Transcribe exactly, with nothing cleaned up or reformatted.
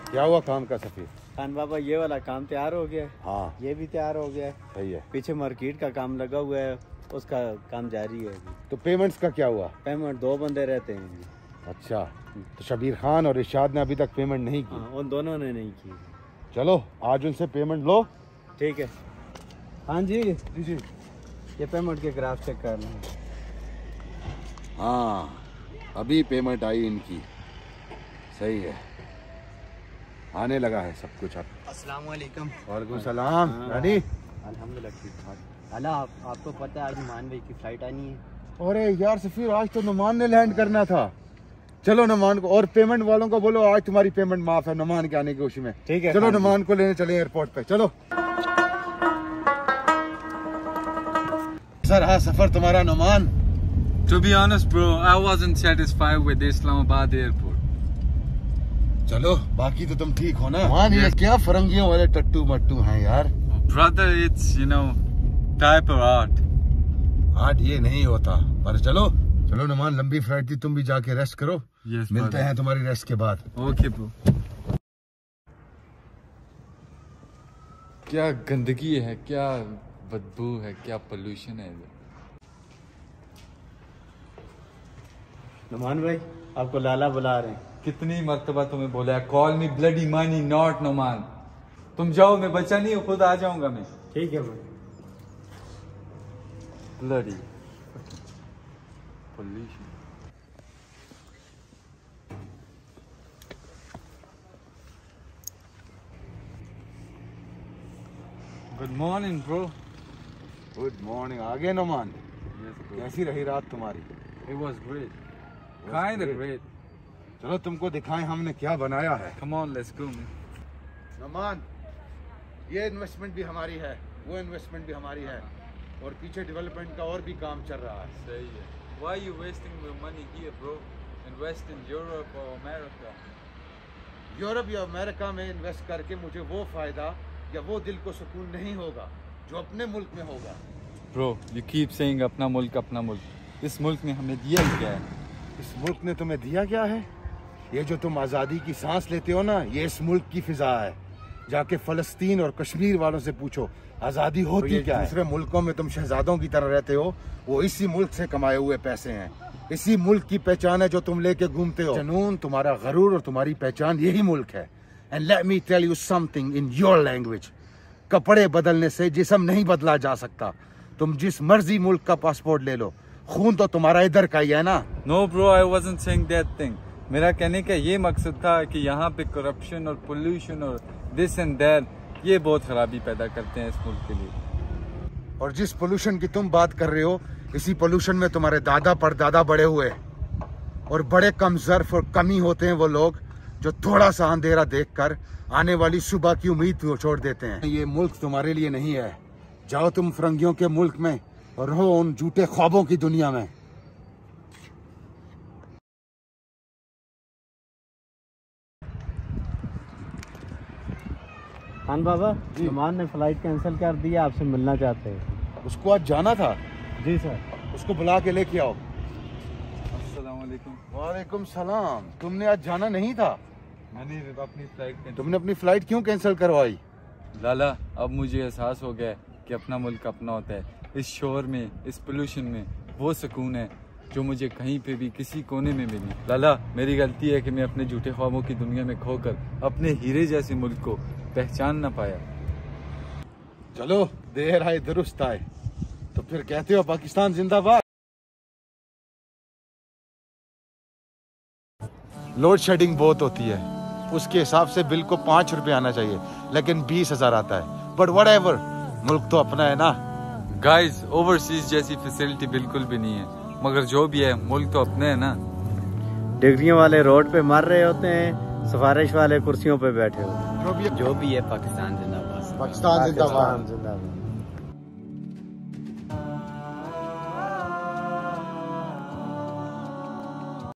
क्या हुआ काम का सफीर? खान बाबा ये वाला काम तैयार हो गया है। हाँ ये भी तैयार हो गया है। सही है। पीछे मार्केट का काम लगा हुआ है, उसका काम जारी है। तो पेमेंट्स का क्या हुआ? पेमेंट दो बंदे रहते हैं जी। अच्छा, तो शबीर खान और इरशाद ने अभी तक पेमेंट नहीं की? हाँ, उन दोनों ने नहीं की। चलो आज उनसे पेमेंट लो। ठीक है। हाँ जी जी जी। ये पेमेंट के ग्राफ चेक कर लें। हाँ अभी पेमेंट आई इनकी, सही है, आने लगा है सब कुछ अब। अस्सलाम वालेकुम। वालेकुम सलाम। रानी अल्हम्दुलिल्लाह ठीक ठाक। अला आप, आपको पता है आज नुमान भाई की फ्लाइट आनी है। अरे यार सफीर, आज तो नुमान ने लैंड करना था। चलो नुमान को, और पेमेंट वालों को बोलो आज तुम्हारी पेमेंट माफ है नुमान के आने की खुशी में। ठीक है। चलो नुमान को लेने चले एयरपोर्ट पे, चलो। सर हाँ सफर तुम्हारा Numan. To be honest, bro, I wasn't satisfied with Islamabad airport. चलो बाकी तो तुम ठीक हो ना? नुमान ये क्या फरंगियों वाले टट्टू मट्टू हैं यार। Brother, it's, you know, type of art. Art ये नहीं होता, पर चलो चलो नुमान, लंबी फ्लाइट थी, तुम भी जाके रेस्ट करो। Yes, मिलते brother. हैं तुम्हारी रेस्ट के बाद। Okay, bro. क्या गंदगी है, क्या बदबू है, क्या पोल्यूशन है इधर। नुमान भाई आपको लाला बुला रहे हैं। कितनी मर्तबा तुम्हें बोला है, call me bloody money not Numan. तुम जाओ, मैं बचा नहीं हूँ, खुद आ जाऊंगा मैं। ठीक है भाई। Bloody pollution. Good morning bro. Good morning. आगे नुमान, Yes, bro. कैसी रही रात तुम्हारी? It was great. Kind of great. चलो तुमको दिखाएं हमने क्या बनाया है। Come on, let's go, man. Numan, ये इन्वेस्टमेंट भी हमारी है, वो इन्वेस्टमेंट भी हमारी है, और पीछे डेवलपमेंट का और भी काम चल रहा है। सही है। Why are you wasting your money here, bro? Invest in Europe or America. Europe या अमेरिका में इन्वेस्ट करके मुझे वो फायदा या वो दिल को सुकून नहीं होगा जो अपने मुल्क में होगा। Bro, you keep saying अपना मुल्क अपना मुल्क। इस मुल्क ने हमें दिया क्या है? इस मुल्क ने तुम्हें दिया क्या है? ये जो तुम आज़ादी की सांस लेते हो ना, ये इस मुल्क की फिजा है। जाके फलस्तीन और कश्मीर वालों से पूछो आज़ादी होती तो क्या है। दूसरे मुल्कों में तुम शहजादों की तरह रहते हो, वो इसी मुल्क से कमाए हुए पैसे हैं। इसी मुल्क की पहचान है जो तुम लेके घूमते हो। जुनून, तुम्हारा गरूर और तुम्हारी पहचान यही मुल्क है। And let me tell you something in your language, कपड़े बदलने से जिस्म नहीं बदला जा सकता। तुम जिस मर्जी मुल्क का पासपोर्ट ले लो, खून तो तुम्हारा इधर का ही है ना। No bro, I wasn't saying that thing. मेरा कहने का ये मकसद था कि यहाँ पे करप्शन और पोल्यूशन और दिस एंड दैट, ये बहुत खराबी पैदा करते हैं इस मुल्क के लिए। और जिस पोल्यूशन की तुम बात कर रहे हो, इसी पोल्यूशन में तुम्हारे दादा परदादा बड़े हुए। और बड़े कम ज़र्फ और कमी होते हैं वो लोग जो थोड़ा सा अंधेरा देखकर आने वाली सुबह की उम्मीद छोड़ देते हैं। ये मुल्क तुम्हारे लिए नहीं है। जाओ तुम फरंगियों के मुल्क में और रहो उन झूठे ख्वाबों की दुनिया में। खान बाबा, नुमान ने फ्लाइट कैंसिल कर दी, आपसे मिलना चाहते हैं। उसको आज जाना था? जी सर। उसको बुला के लेके आओ। अस्सलाम वालेकुम। वालेकुम सलाम। तुमने आज जाना नहीं था? मैंने अपनी फ्लाइट तुमने अपनी फ्लाइट क्यों कैंसिल करवाई? लाला, अब मुझे एहसास हो गया कि अपना मुल्क अपना होता है। इस शोर में, इस पोल्यूशन में वो सुकून है जो मुझे कहीं पे भी किसी कोने में मिली। लाला, मेरी गलती है कि मैं अपने झूठे ख्वाबों की दुनिया में खोकर अपने हीरे जैसे मुल्क को पहचान ना पाया। चलो देर आए दुरुस्त आए, तो फिर कहते हो पाकिस्तान जिंदाबाद। लोड शेडिंग बहुत होती है, उसके हिसाब से बिल को पाँच रुपए आना चाहिए, लेकिन बीस हजार आता है। बट व्हाटएवर, मुल्क तो अपना है ना। गाइस, ओवरसीज जैसी फैसिलिटी बिल्कुल भी नहीं है, मगर जो भी है मुल्क तो अपने है ना। डिग्रियों वाले रोड पे मर रहे होते हैं, सिफारिश वाले कुर्सियों पे बैठे होते हैं। जो भी जो भी है, पाकिस्तान जिंदाबाद। पाकिस्तान जिंदाबाद। जिंदाबाद।